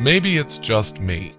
Maybe it's just me.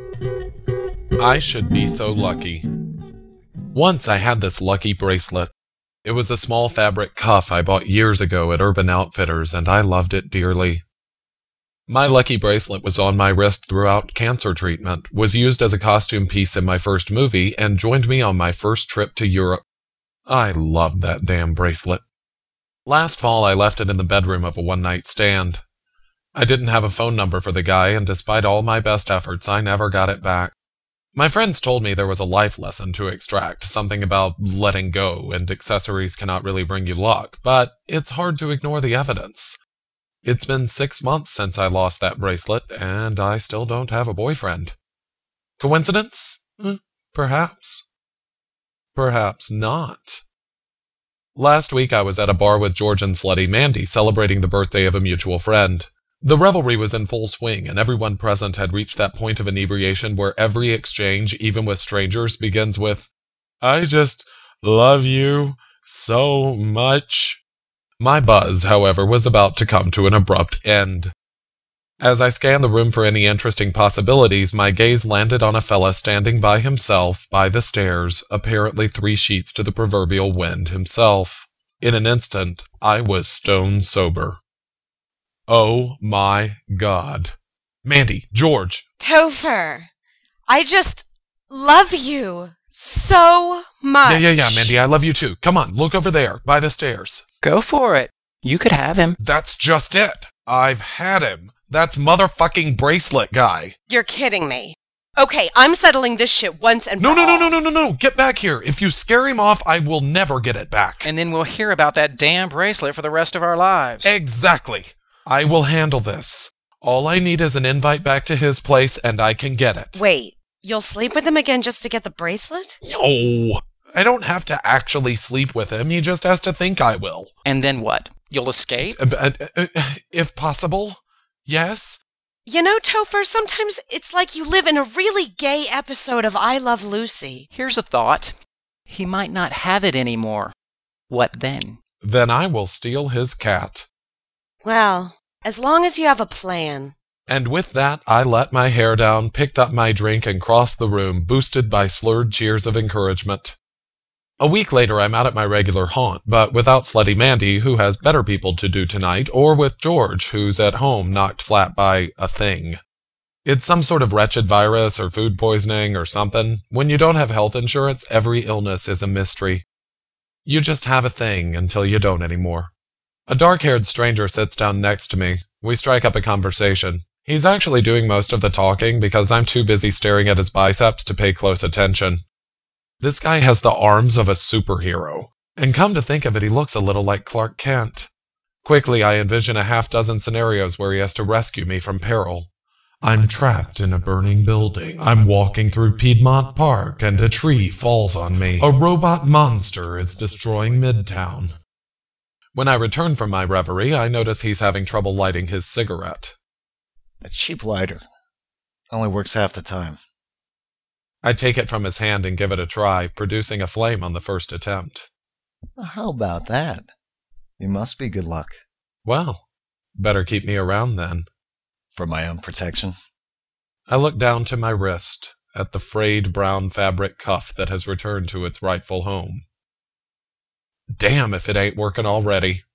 I should be so lucky. Once I had this lucky bracelet. It was a small fabric cuff I bought years ago at Urban Outfitters, and I loved it dearly. My lucky bracelet was on my wrist throughout cancer treatment, was used as a costume piece in my first movie, and joined me on my first trip to Europe. I loved that damn bracelet. Last fall, I left it in the bedroom of a one-night stand. I didn't have a phone number for the guy, and despite all my best efforts, I never got it back. My friends told me there was a life lesson to extract, something about letting go, and accessories cannot really bring you luck, but it's hard to ignore the evidence. It's been 6 months since I lost that bracelet, and I still don't have a boyfriend. Coincidence? Perhaps. Perhaps not. Last week I was at a bar with George and Slutty Mandy celebrating the birthday of a mutual friend. The revelry was in full swing, and everyone present had reached that point of inebriation where every exchange, even with strangers, begins with, "I just love you so much." My buzz, however, was about to come to an abrupt end. As I scanned the room for any interesting possibilities, my gaze landed on a fella standing by himself by the stairs, apparently 3 sheets to the proverbial wind himself. In an instant, I was stone sober. Oh my God. Mandy, George. Topher, I just love you so much. Yeah, Mandy, I love you too. Come on, look over there, by the stairs. Go for it. You could have him. That's just it. I've had him. That's motherfucking bracelet guy. You're kidding me. Okay, I'm settling this shit once and for all. No. Get back here. If you scare him off, I will never get it back. And then we'll hear about that damn bracelet for the rest of our lives. Exactly. I will handle this. All I need is an invite back to his place, and I can get it. Wait, you'll sleep with him again just to get the bracelet? No, I don't have to actually sleep with him. He just has to think I will. And then what? You'll escape? If possible, yes. You know, Topher, sometimes it's like you live in a really gay episode of I Love Lucy. Here's a thought. He might not have it anymore. What then? Then I will steal his cat. Well, as long as you have a plan. And with that, I let my hair down, picked up my drink, and crossed the room, boosted by slurred cheers of encouragement. A week later, I'm out at my regular haunt, but without Slutty Mandy, who has better people to do tonight, or with George, who's at home knocked flat by a thing. It's some sort of wretched virus or food poisoning or something. When you don't have health insurance, every illness is a mystery. You just have a thing until you don't anymore. A dark-haired stranger sits down next to me. We strike up a conversation. He's actually doing most of the talking because I'm too busy staring at his biceps to pay close attention. This guy has the arms of a superhero, and come to think of it, he looks a little like Clark Kent. Quickly, I envision a half-dozen scenarios where he has to rescue me from peril. I'm trapped in a burning building. I'm walking through Piedmont Park, and a tree falls on me. A robot monster is destroying Midtown. When I return from my reverie, I notice he's having trouble lighting his cigarette. A cheap lighter. Only works half the time. I take it from his hand and give it a try, producing a flame on the first attempt. How about that? You must be good luck. Well, better keep me around then. For my own protection? I look down to my wrist, at the frayed brown fabric cuff that has returned to its rightful home. Damn if it ain't working already.